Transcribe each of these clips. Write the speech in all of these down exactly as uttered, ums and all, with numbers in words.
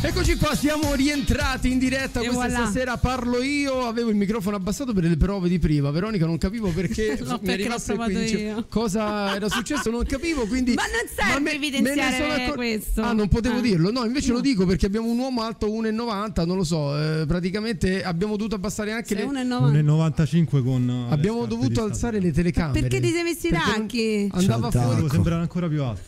Eccoci qua, siamo rientrati in diretta. E questa voilà. Stasera parlo io. Avevo il microfono abbassato per le prove di prima. Veronica, non capivo perché no, mi è rimasto e quindi dicevo, cosa era successo, non capivo. Quindi, ma non serve ma me, evidenziare me accor- questo. Ah, non potevo ah. dirlo. No, invece no. lo dico perché abbiamo un uomo alto uno e novanta. Non lo so, eh, praticamente abbiamo dovuto abbassare anche Sei le uno e novantacinque con abbiamo dovuto alzare le telecamere. Perché ti sei messi i tacchi? Andava Ciao, fuori, sembrare ancora più alto.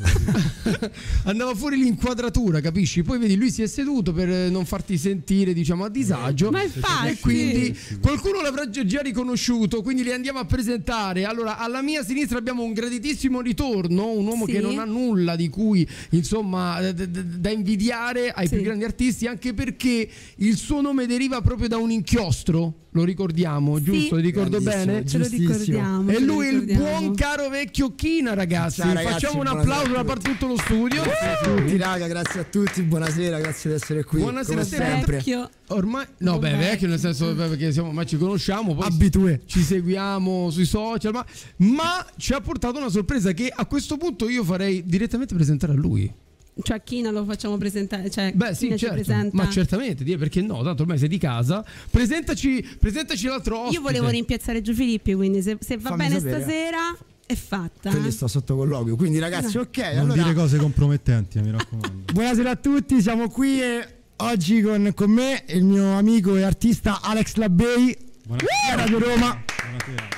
andava fuori l'inquadratura, capisci? Poi vedi, lui si è seduto per non farti sentire, diciamo, a disagio. Ma infatti. E quindi qualcuno l'avrà già riconosciuto, quindi li andiamo a presentare. Allora, alla mia sinistra abbiamo un graditissimo ritorno, un uomo sì. che non ha nulla di cui, insomma, d- d- da invidiare ai sì. più grandi artisti, anche perché il suo nome deriva proprio da un inchiostro. Lo ricordiamo, giusto? Sì. Ricordo bene? Ce lo ricordiamo. E lui è il ricordiamo. buon caro vecchio Kina, ragazzi. Ciao, ragazzi, facciamo un applauso da parte di tutto lo studio. Grazie a tutti, raga, grazie a tutti. Buonasera, grazie di essere qui. Buonasera, come sempre. Vecchio. Ormai, no, beh, vecchio nel senso perché siamo, ma ci conosciamo, poi abitue, ci seguiamo sui social, ma, ma ci ha portato una sorpresa che a questo punto io farei direttamente presentare a lui. Cioè Kina lo facciamo presentare, cioè beh sì, certo, ma certamente, perché no, tanto ormai sei di casa. Presentaci, presentaci l'altro ospite. Io volevo rimpiazzare Gio Filippi, quindi se, se va Fammi bene sapere. Stasera è fatta. Quindi sto sotto colloquio, quindi ragazzi, no. ok, non allora dire cose compromettenti, mi raccomando. Buonasera a tutti, siamo qui e oggi con, con me il mio amico e artista Alex Labey. Buonasera Radio Roma. Buonasera.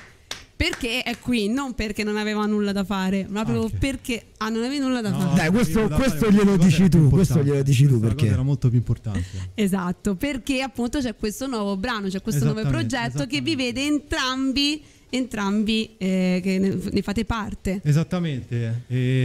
Perché è qui, non perché non aveva nulla da fare, ma proprio okay. perché ah, non avevi nulla da no, fare. Dai, questo, questo glielo dici tu, questo glielo dici tu perché era molto più importante. Esatto, perché appunto c'è questo nuovo brano, c'è questo nuovo progetto che vi vede entrambi entrambi eh, che ne, ne fate parte. Esattamente,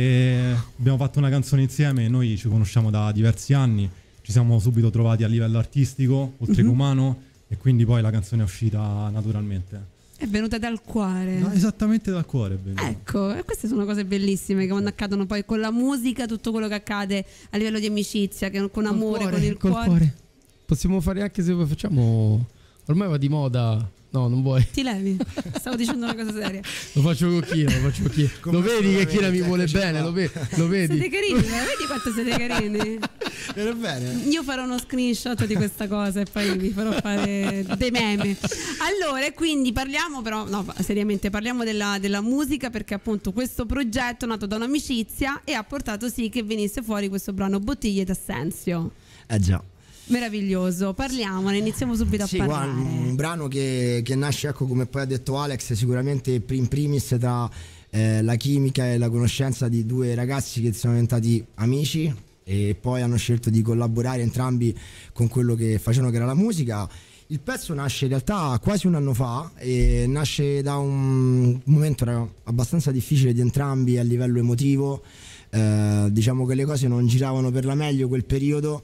e abbiamo fatto una canzone insieme, noi ci conosciamo da diversi anni, ci siamo subito trovati a livello artistico, oltre mm-hmm. che umano, e quindi poi la canzone è uscita naturalmente. È venuta dal cuore. No, esattamente dal cuore. Ecco, e queste sono cose bellissime che quando accadono poi con la musica, tutto quello che accade a livello di amicizia, che con col amore, cuore, con il col cuore. cuore. Possiamo fare anche se facciamo. Ormai va di moda. No, non vuoi. Ti levi. Stavo dicendo una cosa seria. Lo faccio con Kina, lo faccio con Kina. Lo vedi che Kina mi vuole bene, lo, ve- lo vedi. Siete carini, vedi quanto siete carini. Era bene. Io farò uno screenshot di questa cosa e poi vi farò fare dei meme. Allora, quindi parliamo però, no, seriamente parliamo della, della musica, perché appunto questo progetto è nato da un'amicizia e ha portato sì che venisse fuori questo brano Bottiglie d'Assenzio. Eh già. Meraviglioso, parliamone, iniziamo subito a sì, parlare. Guarda, un brano che, che nasce, ecco, come poi ha detto Alex, sicuramente in primis tra eh, la chimica e la conoscenza di due ragazzi che sono diventati amici e poi hanno scelto di collaborare entrambi con quello che facevano, che era la musica. Il pezzo nasce in realtà quasi un anno fa e nasce da un momento abbastanza difficile di entrambi a livello emotivo, eh, diciamo che le cose non giravano per la meglio quel periodo.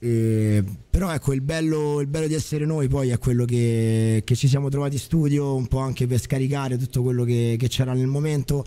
Eh, però ecco, il bello, il bello di essere noi poi è quello che, che ci siamo trovati in studio un po' anche per scaricare tutto quello che, che c'era nel momento,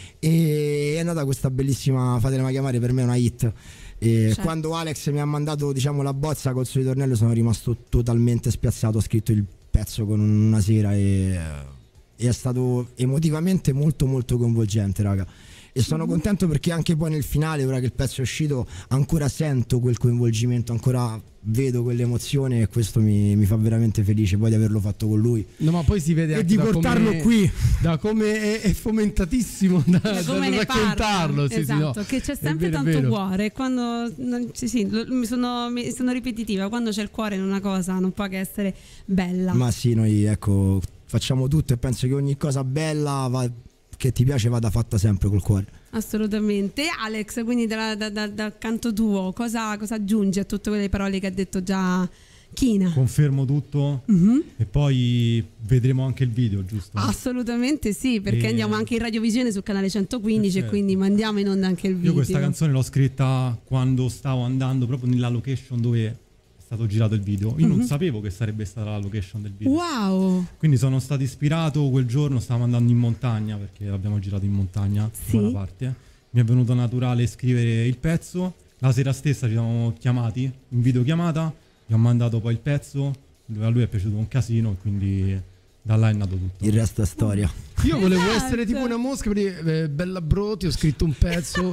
e è nata questa bellissima Fatela chiamare, per me è una hit. E certo. Quando Alex mi ha mandato, diciamo, la bozza col suo ritornello sono rimasto totalmente spiazzato, ho scritto il pezzo con una sera e, e è stato emotivamente molto molto coinvolgente, raga. E sono contento perché anche poi nel finale, ora che il pezzo è uscito, ancora sento quel coinvolgimento, ancora vedo quell'emozione, e questo mi, mi fa veramente felice poi di averlo fatto con lui. No, ma poi si vede e anche di da portarlo come, qui, da come è, è fomentatissimo da, da, come da raccontarlo. Sì, esatto, sì, no. che c'è sempre vero, tanto cuore. Quando sì, sì, mi sono, mi sono ripetitiva, quando c'è il cuore in una cosa non può che essere bella. Ma sì, noi ecco facciamo tutto e penso che ogni cosa bella va, che ti piace vada fatta sempre col cuore. Assolutamente. Alex, quindi dal da, da, da canto tuo cosa, cosa aggiungi a tutte quelle parole che ha detto già Kina? Confermo tutto, mm-hmm. e poi vedremo anche il video, giusto? Assolutamente sì, perché e... andiamo anche in radiovisione sul canale centoquindici, certo. E quindi mandiamo in onda anche il video. Io questa canzone l'ho scritta quando stavo andando proprio nella location dove è stato girato il video. Io mm-hmm. non sapevo che sarebbe stata la location del video. Wow! Quindi sono stato ispirato quel giorno, stavamo andando in montagna, perché l'abbiamo girato in montagna, sì. buona parte. Mi è venuto naturale scrivere il pezzo. La sera stessa ci siamo chiamati in videochiamata, gli ho mandato poi il pezzo, a lui è piaciuto un casino, quindi da là è nato tutto. Il resto è storia. Io volevo esatto. essere tipo una mosca, perché eh, bella bro, ti ho scritto un pezzo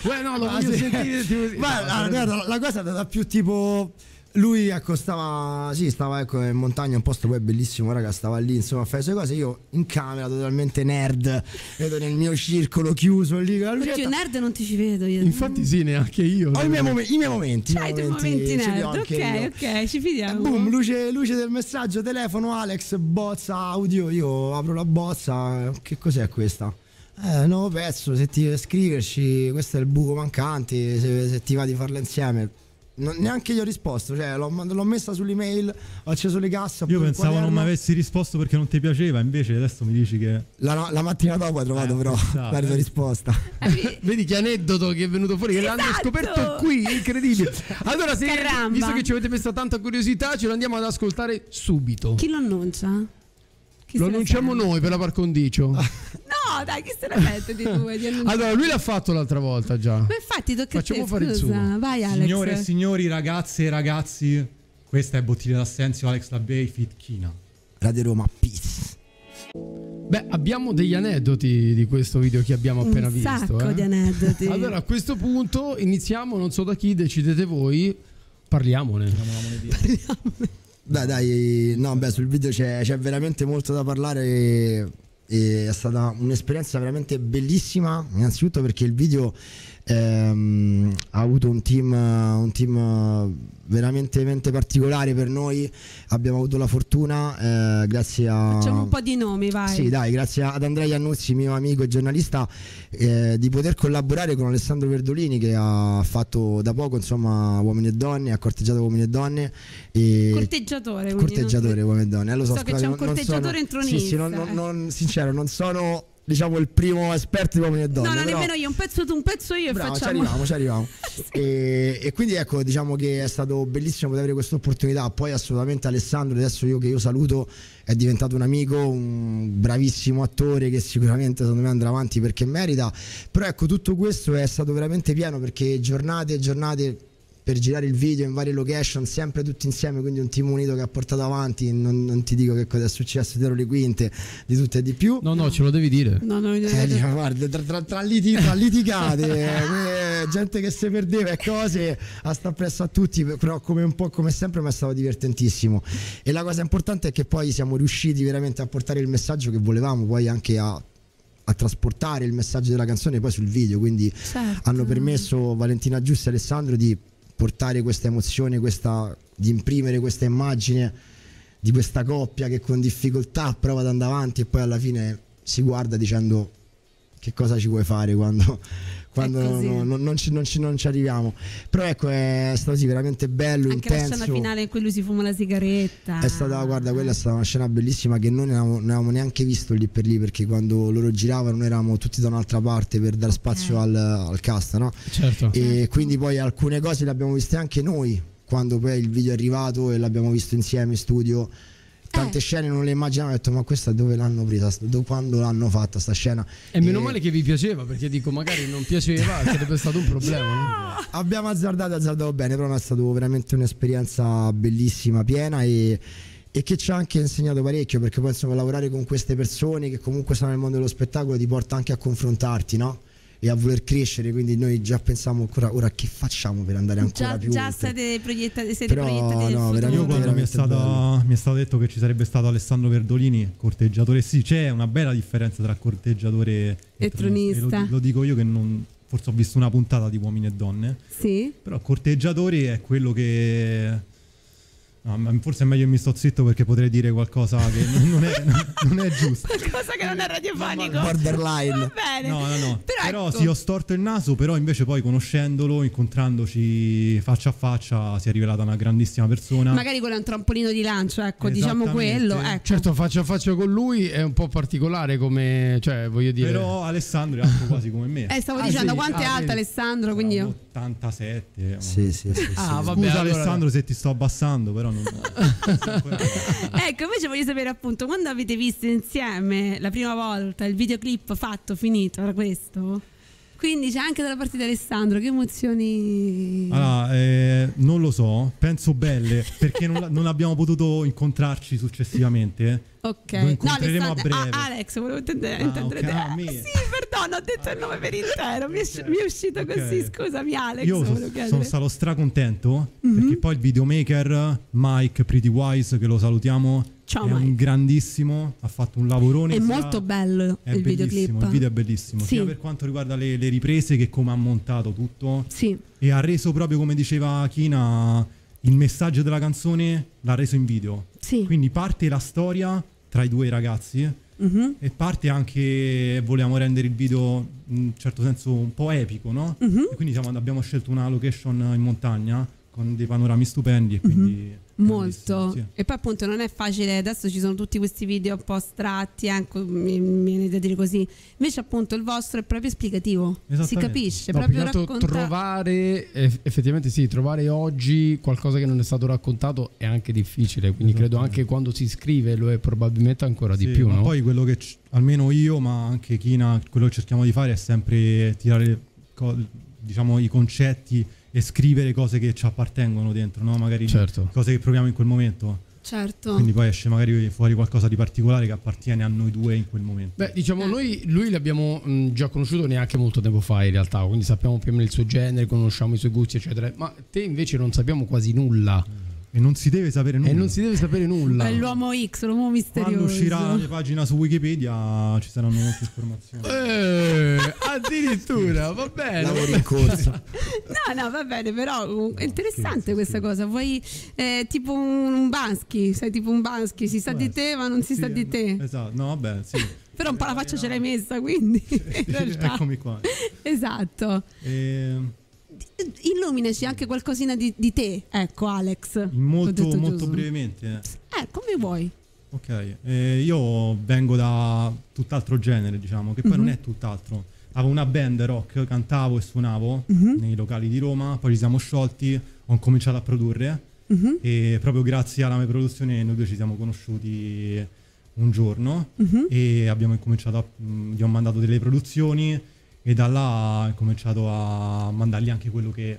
Beh, no, lo Ah, voglio sì. sentire. Tipo, Ma no, la, però- la, la cosa è andata più tipo. Lui ecco stava, sì, stava ecco in montagna, un posto poi bellissimo, raga, stava lì insomma a fare le sue cose, io in camera totalmente nerd, vedo nel mio circolo chiuso lì con la Perché lucetta. io nerd non ti ci vedo io. Infatti sì, neanche io. Ho i miei, momen- i miei momenti, i C'hai i miei tuoi momenti ce li ho nerd. anche io. Ok, ok, ci fidiamo. Boom, luce, luce del messaggio, telefono, Alex, bozza audio, io apro la bozza, che cos'è questa? Eh, nuovo pezzo, se ti scriverci, questo è il buco mancante, se, se ti va di farla insieme. Non, neanche io ho risposto, cioè l'ho, l'ho messa sull'email, ho acceso le casse. ho Io preso il pensavo non mi quaderno. avessi risposto perché non ti piaceva, invece adesso mi dici che... La, la mattina dopo hai trovato Eh, però esatto. la tua risposta. Vedi che aneddoto che è venuto fuori, che l'hanno Esatto. scoperto qui, incredibile. Allora, se, Caramba. visto che ci avete messo tanta curiosità, ce lo andiamo ad ascoltare subito. Chi lo annuncia? Chi Lo se ne annunciamo sente? noi per la par condicio. No, dai, chi se ne mette di due? Di annunciare? Allora, lui l'ha fatto l'altra volta già. Ma infatti tocca Facciamo a te, fare il scusa. suo. Vai Alex. Signore e signori, ragazze e ragazzi, questa è Bottiglia d'Assenzio, Alex Labey, Fit Kina. Radio Roma, peace. Beh, abbiamo degli aneddoti di questo video che abbiamo appena Un visto. sacco eh. di aneddoti. Allora, a questo punto iniziamo, non so da chi, decidete voi, parliamone. Dai, dai, no, beh, sul video c'è, c'è veramente molto da parlare e, e è stata un'esperienza veramente bellissima, innanzitutto perché il video ehm, ha avuto un team, un team veramente, veramente particolare per noi, abbiamo avuto la fortuna, eh, grazie a... Facciamo un po' di nomi, vai. Sì, dai, grazie ad Andrea Iannuzzi, mio amico e giornalista, eh, di poter collaborare con Alessandro Verdolini che ha fatto da poco, insomma, Uomini e Donne, ha corteggiato Uomini e Donne. E Corteggiatore, quindi corteggiatore non- Uomini e Donne. Eh, lo so, So che scusate, c'è un non- non corteggiatore sono- entronista. Sì, sì, non, non- non- sincero, non sono, diciamo, il primo esperto di Uomini e Donne. No, no, però- nemmeno io, un pezzo tu, un pezzo io Bravo, e ci facciamo. arriviamo, ci arriviamo. e, e quindi ecco, diciamo che è stato bellissimo poter avere questa opportunità. Poi assolutamente Alessandro, adesso io che io saluto, è diventato un amico, un bravissimo attore che sicuramente secondo me andrà avanti perché merita. Però ecco, tutto questo è stato veramente pieno perché giornate e giornate per girare il video in varie location, sempre tutti insieme, quindi un team unito che ha portato avanti. Non, non ti dico che cosa è successo dietro le quinte, di tutto e di più. No, no, ce lo devi dire. No, no, no, Eh, no. guarda, tra, tra, tra, liti- tra litigate, eh, gente che si perdeva e cose, a sta presso a tutti, però come un po' come sempre mi è stato divertentissimo. E la cosa importante è che poi siamo riusciti veramente a portare il messaggio che volevamo, poi anche a, a trasportare il messaggio della canzone poi sul video, quindi Certo. hanno permesso Valentina Giusti e Alessandro di portare questa emozione, questa, di imprimere questa immagine di questa coppia che con difficoltà prova ad andare avanti e poi alla fine si guarda dicendo che cosa ci vuoi fare quando, quando È non, così. non- non ci, non ci- non ci arriviamo. Però ecco, è stato sì, veramente bello, Anche la intenso. scena finale in cui lui si fuma la sigaretta. È stata, guarda, quella è stata una scena bellissima che noi non avevamo, non avevamo neanche visto lì per lì, perché quando loro giravano noi eravamo tutti da un'altra parte per dar spazio al, al cast, no? Certo. E quindi poi alcune cose le abbiamo viste anche noi quando poi il video è arrivato e l'abbiamo visto insieme in studio. Tante Eh. scene non le immaginavo, ho detto ma questa dove l'hanno presa, dove, quando l'hanno fatta sta scena. E meno E male che vi piaceva, perché dico, magari non piaceva, sarebbe stato un problema. no? abbiamo azzardato, azzardato bene, però è stata veramente un'esperienza bellissima, piena e, e che ci ha anche insegnato parecchio, perché poi insomma lavorare con queste persone che comunque sono nel mondo dello spettacolo ti porta anche a confrontarti, no? E a voler crescere, quindi noi già pensiamo ancora ora che facciamo per andare ancora Già, più già oltre. siete proiettati, siete Però, proiettati nel no, futuro. veramente, Io quando mi è, veramente stata, mi è stato detto che ci sarebbe stato Alessandro Verdolini, corteggiatore, sì, c'è una bella differenza tra corteggiatore e E tronista. tronista. E lo, lo dico io che non, forse ho visto una puntata di Uomini e Donne, Sì? però corteggiatore è quello che... no, ma forse è meglio che mi sto zitto perché potrei dire qualcosa che non non è, non è giusto. Qualcosa che non è radiofonico. Borderline. Va bene. No, no, no. Però, Però ecco, sì, ho storto il naso, però invece poi conoscendolo, incontrandoci faccia a faccia, si è rivelata una grandissima persona. magari quello è un trampolino di lancio, ecco, diciamo Esattamente. quello. Ecco. Certo, faccia a faccia con lui è un po' particolare come, cioè, voglio dire. Però Alessandro è alto quasi come me. Eh, stavo Ah, dicendo sì? quanto è Ah, alto vedi. Alessandro, quindi io. ottantasette. Sì, sì, sì, sì. Ah, Scusa vabbè, allora- Alessandro se ti sto abbassando, però non... Ecco, invece voglio sapere appunto quando avete visto insieme la prima volta il videoclip fatto, finito, era questo? Quindi c'è anche dalla parte di Alessandro, che emozioni? Allora, eh, non lo so, penso belle, perché non, non abbiamo potuto incontrarci successivamente. Ok, lo incontreremo no, a breve. Ah, Alex, volevo intendere, Ah, intendere ok, te. a me. Sì, perdono, ho detto il nome per intero, mi è, Ok. mi è uscito Ok. così, scusami Alex. Io volevo so- chiedere. sono stato stracontento Mhm. perché poi il videomaker Mike Pretty Wise, che lo salutiamo, Ciao, è Mike. un grandissimo, ha fatto un lavorone. È sia- molto bello è il bellissimo, videoclip. il video è bellissimo, Sì. sia per quanto riguarda le, le riprese che come ha montato tutto, Sì, e ha reso proprio, come diceva Kina, il messaggio della canzone l'ha reso in video. sì. Quindi parte la storia tra i due ragazzi Mhm, e parte anche, volevamo rendere il video in un certo senso un po' epico, no? mhm. E quindi siamo- abbiamo scelto una location in montagna con dei panorami stupendi e quindi Molto. grandissimo, sì. E poi appunto non è facile, adesso ci sono tutti questi video un po' astratti, ecco, mi, mi viene da dire così. Invece appunto il vostro è proprio esplicativo, si Esattamente. capisce, No, proprio più che altro racconta... trovare eff- effettivamente sì, trovare oggi qualcosa che non è stato raccontato è anche difficile, quindi credo Esattamente. anche quando si scrive lo è probabilmente ancora di Sì, più, ma no? poi quello che c- almeno io, ma anche Kina, quello che cerchiamo di fare è sempre tirare co- diciamo i concetti e scrivere cose che ci appartengono dentro, no? Magari Certo. cose che proviamo in quel momento. Certo. Quindi poi esce magari fuori qualcosa di particolare che appartiene a noi due in quel momento. Beh, diciamo, noi lui l'abbiamo mh, già conosciuto neanche molto tempo fa in realtà, quindi sappiamo più o meno il suo genere, conosciamo i suoi gusti, eccetera. Ma te invece non sappiamo quasi nulla. E non si deve sapere nulla. E non si deve sapere nulla. È l'uomo X, l'uomo misterioso. Quando uscirà la pagina su Wikipedia ci saranno molte informazioni. Eh, addirittura, va bene. Lavori in corso. No, no, va bene, però uh, è interessante questa cosa. Vuoi eh, tipo un Bansky, sai, tipo un Bansky, si sa Può di essere. te ma non si Sì, sa di te. Esatto, no vabbè, sì. Però un po' la faccia ce l'hai messa, quindi in realtà. Eccomi qua. Esatto. E Illuminaci anche qualcosina di, di te, ecco Alex. L'ho molto, detto molto giusto? brevemente. Eh, come vuoi. Ok, eh, io vengo da tutt'altro genere, diciamo, che poi Mhm. non è tutt'altro. Avevo una band rock, cantavo e suonavo Mhm. nei locali di Roma, poi ci siamo sciolti, ho cominciato a produrre Mhm, e proprio grazie alla mia produzione noi due ci siamo conosciuti un giorno mhm. e abbiamo incominciato a, mh, gli ho mandato delle produzioni e da là ho cominciato a mandargli anche quello che,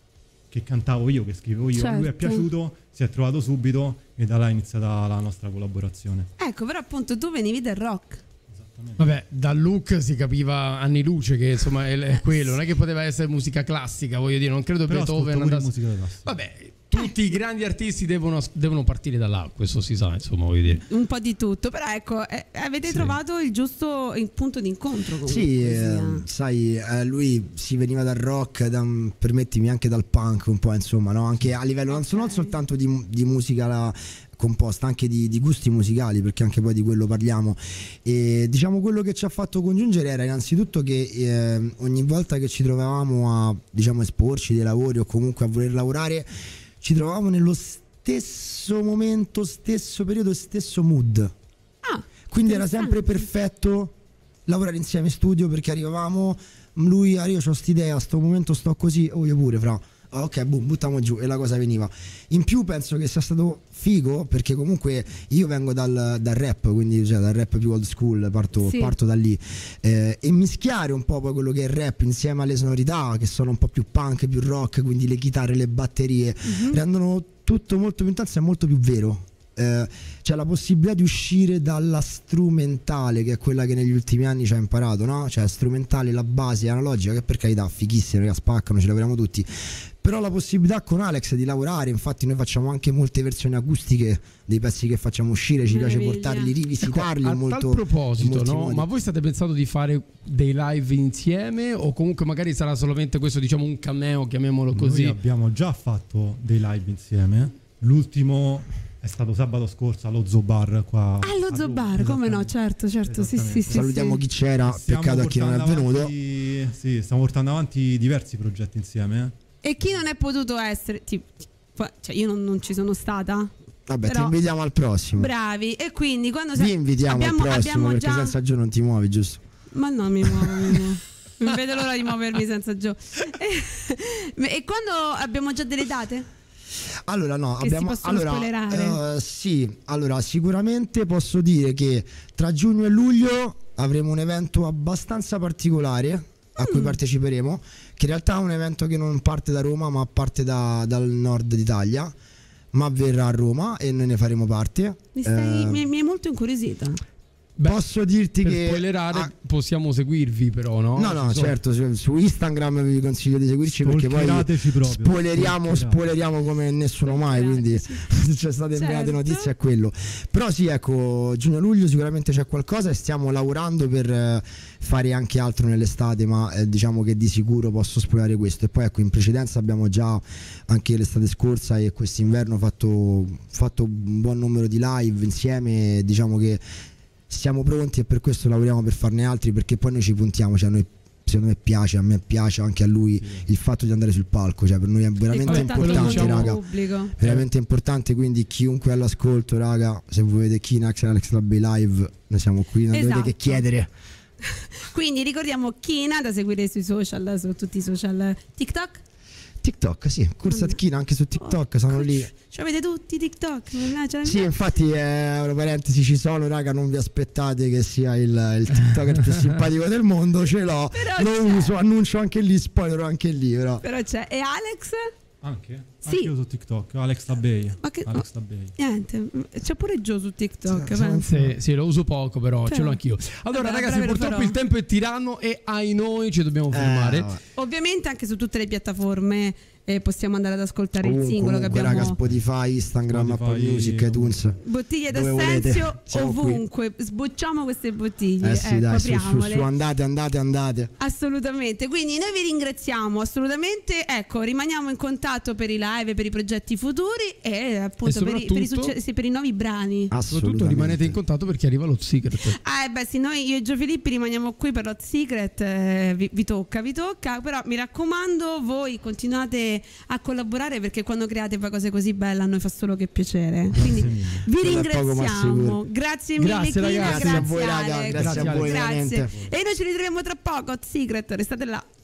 che cantavo io, che scrivevo io. A lui è Certo. piaciuto, si è trovato subito e da là è iniziata la nostra collaborazione. Ecco, però appunto tu venivi dal rock. Esattamente. Vabbè, dal look si capiva anni luce che insomma è, è quello, non è che poteva essere musica classica, voglio dire, non credo Però ascolto Beethoven pure andasse... musica classica. Vabbè, tutti i grandi artisti devono, devono partire da là, questo si sa, insomma, voglio dire. Un po' di tutto, però ecco, eh, avete Sì. trovato il giusto il punto d'incontro comunque. Sì, sia. eh, sai, eh, lui si veniva dal rock, da, permettimi anche dal punk un po', insomma, no? Anche a livello non, so- non soltanto di, di musica la- composta, anche di, di gusti musicali, perché anche poi di quello parliamo. E diciamo quello che ci ha fatto congiungere era innanzitutto che eh, ogni volta che ci trovavamo a, diciamo, esporci dei lavori o comunque a voler lavorare, ci trovavamo nello stesso momento, stesso periodo, stesso mood. Ah, Quindi era sempre interessante. perfetto lavorare insieme in studio, perché arrivavamo, lui, ah, io ho st'idea, a sto momento sto così, oh io pure, fra. Ah, ok, boom, buttiamo giù e la cosa veniva. In più penso che sia stato figo, perché comunque io vengo dal, dal rap, quindi cioè, dal rap più old school, parto, Sì. parto da lì, eh, e mischiare un po' poi quello che è il rap insieme alle sonorità che sono un po' più punk, più rock, quindi le chitarre, le batterie, Mhm. rendono tutto molto più intenso e molto più vero. Eh, c'è la possibilità di uscire dalla strumentale, che è quella che negli ultimi anni ci ha imparato, no? Cioè strumentale, la base analogica, che per carità fighissime, che spaccano, ci lavoriamo tutti, però la possibilità con Alex di lavorare, infatti noi facciamo anche molte versioni acustiche dei pezzi che facciamo uscire, ci piace Meraviglia. portarli, rivisitarli. Ecco, a molto, tal proposito, in molti no? modi. Ma voi state pensando di fare dei live insieme o comunque magari sarà solamente questo, diciamo, un cameo, chiamiamolo così? Noi abbiamo già fatto dei live insieme. L'ultimo è stato sabato scorso allo Zoo Bar qua. Ah, lo a zoo Roma. bar, come no, Esattamente. certo, certo, sì, sì, Esattamente. sì. Salutiamo sì. chi c'era, Stiamo peccato a chi non è portando venuto. avanti- sì, stiamo portando avanti diversi progetti insieme. E chi non è potuto essere, tipo, cioè io non, non ci sono stata. Vabbè, Però- ti invitiamo al prossimo. Bravi, e quindi quando Vi invitiamo abbiamo, al prossimo, abbiamo perché già... senza Gio non ti muovi, giusto? Ma no, mi muovo, mi muovo. Non vedo l'ora di muovermi senza Gio. E quando abbiamo già delle date? Allora no, Che si abbiamo possono allora, spoilerare? eh, sì, allora sicuramente posso dire che tra giugno e luglio avremo un evento abbastanza particolare a cui mm. parteciperemo, che in realtà è un evento che non parte da Roma ma parte da, dal nord d'Italia, ma verrà a Roma e noi ne faremo parte. Mi, stai, eh, mi, mi è molto incuriosita. Beh, posso dirti per che spoilerare ah, possiamo seguirvi però, no? No, no, sono... certo, su, su Instagram vi consiglio di seguirci perché poi spoileriamo, spoileriamo come nessuno mai, quindi se c'è state certo. inviate notizie è quello. Però sì, ecco, giugno-luglio sicuramente c'è qualcosa e stiamo lavorando per fare anche altro nell'estate, ma eh, diciamo che di sicuro posso spoilerare questo. E poi ecco, in precedenza abbiamo già anche l'estate scorsa e quest'inverno fatto, fatto un buon numero di live insieme, diciamo che siamo pronti e per questo lavoriamo per farne altri, perché poi noi ci puntiamo, cioè noi, secondo me piace, a me piace anche a lui sì. il fatto di andare sul palco, cioè per noi è veramente importante, raga, pubblico. veramente importante, quindi chiunque è all'ascolto, raga, se volete Kinax e Alex Labbe live, noi siamo qui, non esatto. dovete che chiedere. Quindi ricordiamo Kina da seguire sui social, su tutti i social. TikTok? TikTok, sì, Kursat Kina anche su TikTok, oh, sono lì. Ci avete tutti TikTok? Sì, infatti, eh, una parentesi, ci sono, raga, non vi aspettate che sia il, il TikToker più simpatico del mondo, ce l'ho. Però lo c'è. Uso, annuncio anche lì, spoilerò anche lì, però. Però c'è. E Alex? Anche? Sì. Anche io su TikTok, Alex Tabei. Ma che, Alex no, Tabei. Niente, c'è pure Gio su TikTok. Sì, sì, sì, lo uso poco, però cioè, ce l'ho anch'io. Allora, vabbè, ragazzi, purtroppo farò. il tempo è tiranno e ai noi ci dobbiamo fermare. Eh, Ovviamente anche su tutte le piattaforme eh, possiamo andare ad ascoltare Ovunque, il singolo comunque, che abbiamo. Raga, Spotify, Instagram, Spotify, Apple Music, iTunes. Bottiglie d'Assenzio ovunque. Qui. Sbocciamo queste bottiglie. Eh sì, ecco, dai, su, su, su, apriamole. andate, andate, andate. Assolutamente. Quindi noi vi ringraziamo assolutamente. Ecco, rimaniamo in contatto per i live, per i progetti futuri e appunto e per, i, per, i succe- sì, per i nuovi brani. Soprattutto rimanete in contatto perché arriva lo Secret. Ah, beh, sì, noi io e Gio Filippi rimaniamo qui per lo Secret. Eh, vi, vi tocca, vi tocca. Però mi raccomando, voi continuate a collaborare perché quando create poi cose così belle a noi fa solo che piacere. Quindi vi ringraziamo. Grazie mille, grazie, Kina, ragazzi. grazie a voi, raga. Alex. Grazie a voi, grazie. veramente. E noi ci ritroviamo tra poco. Secret, restate là.